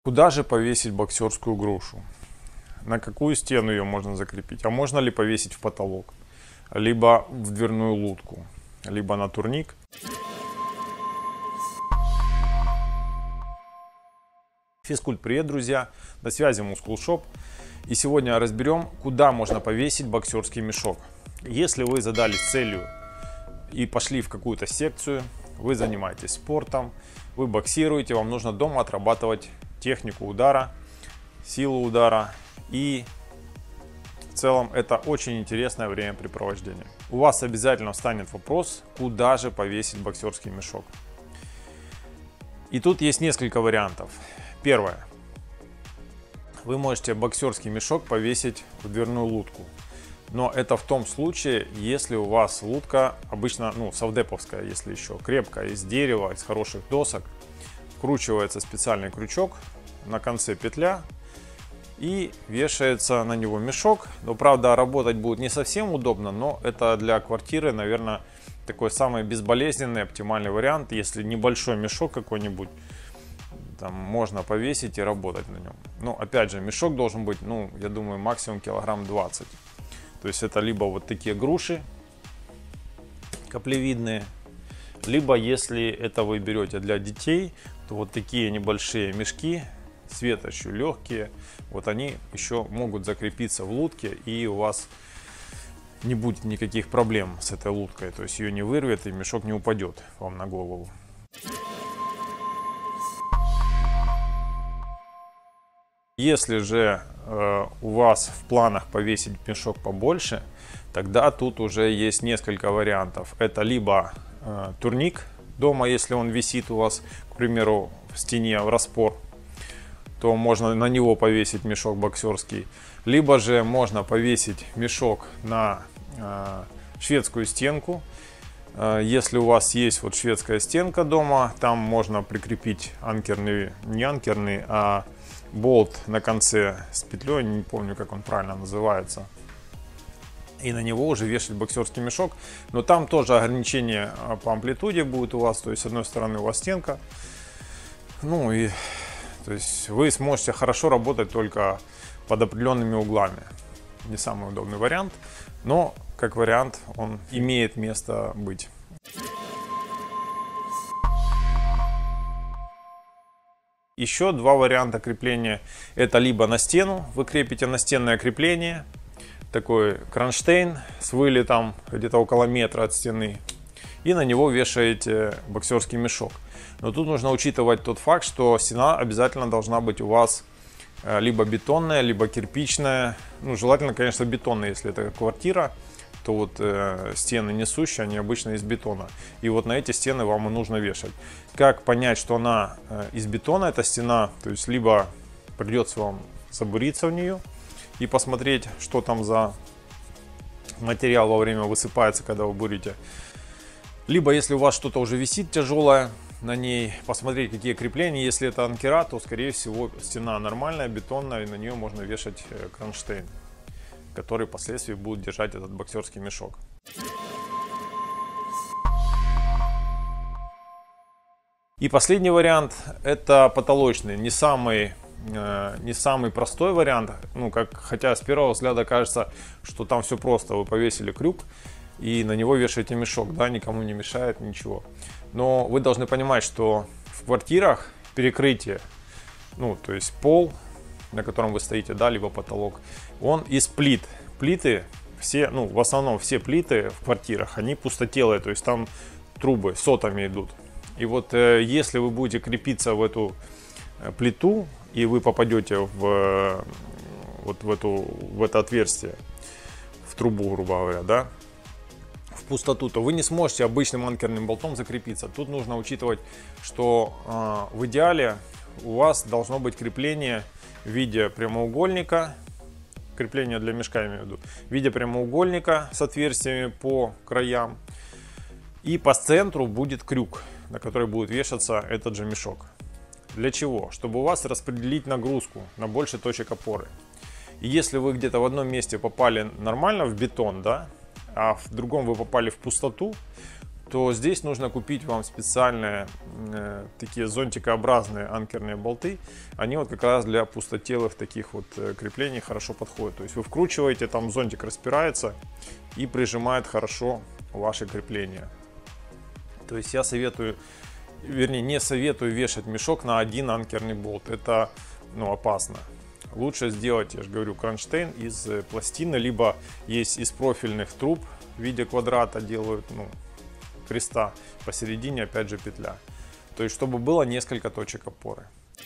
Куда же повесить боксерскую грушу? На какую стену ее можно закрепить? А можно ли повесить в потолок? Либо в дверную лутку, либо на турник. Физкульт, привет, друзья! На связи Muscle Shop. И сегодня разберем, куда можно повесить боксерский мешок. Если вы задались целью и пошли в какую-то секцию, вы занимаетесь спортом, вы боксируете, вам нужно дома отрабатывать технику удара, силу удара, и в целом это очень интересное времяпрепровождение. У вас обязательно встанет вопрос, куда же повесить боксерский мешок. И тут есть несколько вариантов. Первое. Вы можете боксерский мешок повесить в дверную лутку. Но это в том случае, если у вас лутка обычно, совдеповская, если еще крепкая, из дерева, из хороших досок. Вкручивается специальный крючок, на конце петля, и вешается на него мешок. Но правда, работать будет не совсем удобно, но это для квартиры, наверное, такой самый безболезненный, оптимальный вариант. Если небольшой мешок какой-нибудь, там можно повесить и работать на нем. Но опять же, мешок должен быть, я думаю, максимум килограмм 20. То есть это либо вот такие груши каплевидные, либо если это вы берете для детей, то вот такие небольшие мешки, светочью легкие, вот они еще могут закрепиться в лутке, и у вас не будет никаких проблем с этой луткой. То есть ее не вырвет и мешок не упадет вам на голову. Если же у вас в планах повесить мешок побольше, тогда тут уже есть несколько вариантов. Это либо турник дома, если он висит у вас, к примеру, в стене в распор, то можно на него повесить мешок боксерский. Либо же можно повесить мешок на шведскую стенку. Если у вас есть вот шведская стенка дома, там можно прикрепить анкерный, не анкерный, а болт на конце с петлей, не помню, как он правильно называется. И на него уже вешать боксерский мешок. Но там тоже ограничения по амплитуде будет у вас. То есть с одной стороны у вас стенка. То есть вы сможете хорошо работать только под определенными углами. Не самый удобный вариант, но как вариант он имеет место быть. Еще два варианта крепления. Это либо на стену, вы крепите настенное крепление, такой кронштейн с вылетом где-то около метра от стены, и на него вешаете боксерский мешок. Но тут нужно учитывать тот факт, что стена обязательно должна быть у вас либо бетонная, либо кирпичная. Желательно, конечно, бетонная, если это квартира, то вот стены несущие, они обычно из бетона. И вот на эти стены вам и нужно вешать. Как понять, что она из бетона, эта стена? То есть либо придется вам забуриться в нее и посмотреть, что там за материал во время высыпается, когда вы бурите. Либо если у вас что-то уже висит тяжелое на ней, посмотреть, какие крепления. Если это анкера, то скорее всего стена нормальная, бетонная, и на нее можно вешать кронштейн, который впоследствии будет держать этот боксерский мешок. И последний вариант — это потолочный, не самый простой вариант. Хотя с первого взгляда кажется, что там все просто. Вы повесили крюк и на него вешаете мешок, да, никому не мешает ничего. Но вы должны понимать, что в квартирах перекрытие, то есть пол, на котором вы стоите, да, либо потолок, он из плит. Плиты все, в основном все плиты в квартирах, они пустотелые, то есть там трубы сотами идут. И вот если вы будете крепиться в эту плиту, и вы попадете в это отверстие, в трубу, грубо говоря, да, в пустоту, то вы не сможете обычным анкерным болтом закрепиться. Тут нужно учитывать, что в идеале у вас должно быть крепление в виде прямоугольника, крепление для мешка, я имею в виду, в виде прямоугольника с отверстиями по краям, и по центру будет крюк, на который будет вешаться этот же мешок. Для чего? Чтобы у вас распределить нагрузку на больше точек опоры. И если вы где-то в одном месте попали нормально в бетон, да, а в другом вы попали в пустоту, то здесь нужно купить вам специальные такие зонтикообразные анкерные болты. Они вот как раз для пустотелых таких вот креплений хорошо подходят. То есть вы вкручиваете, там зонтик распирается и прижимает хорошо ваши крепления. То есть я советую, вернее не советую вешать мешок на один анкерный болт. Это опасно. Лучше сделать, я же говорю, кронштейн из пластины, либо есть из профильных труб в виде квадрата делают, креста, посередине опять же петля. То есть чтобы было несколько точек опоры.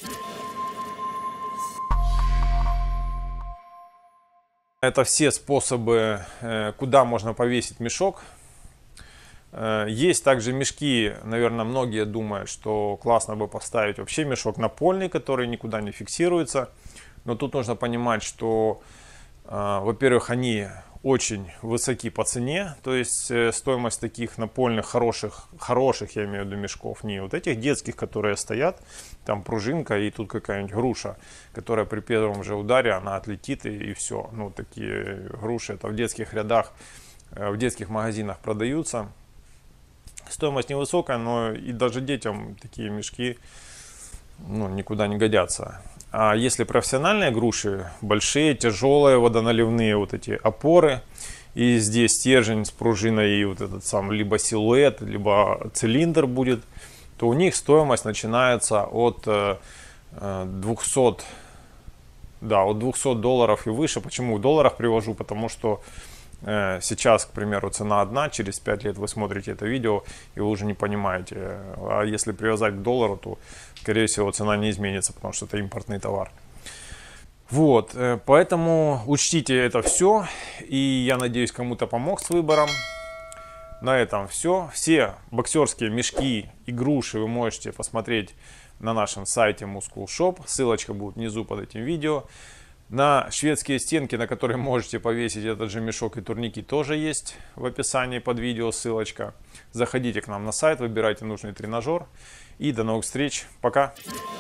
Это все способы, куда можно повесить мешок. Есть также мешки, наверное, многие думают, что классно бы поставить вообще мешок напольный, который никуда не фиксируется. Но тут нужно понимать, что, во-первых, они очень высоки по цене, то есть стоимость таких напольных хороших, я имею в виду, мешков, не вот этих детских, которые стоят, там пружинка и тут какая-нибудь груша, которая при первом же ударе она отлетит и все. Такие груши это в детских рядах, в детских магазинах продаются. Стоимость невысокая, но и даже детям такие мешки никуда не годятся. А если профессиональные груши, большие, тяжелые, водоналивные вот эти опоры, и здесь стержень с пружиной и вот этот сам либо силуэт, либо цилиндр будет, то у них стоимость начинается от 200 долларов и выше. Почему в долларах привожу? Потому что сейчас, к примеру, цена одна, через 5 лет вы смотрите это видео и вы уже не понимаете. А если привязать к доллару, то, скорее всего, цена не изменится, потому что это импортный товар. Вот, поэтому учтите это все. И я надеюсь, кому-то помог с выбором. На этом все. Все боксерские мешки и груши вы можете посмотреть на нашем сайте Muscle Shop. Ссылочка будет внизу под этим видео. На шведские стенки, на которые можете повесить этот же мешок и турники, тоже есть в описании под видео ссылочка. Заходите к нам на сайт, выбирайте нужный тренажер. И до новых встреч. Пока!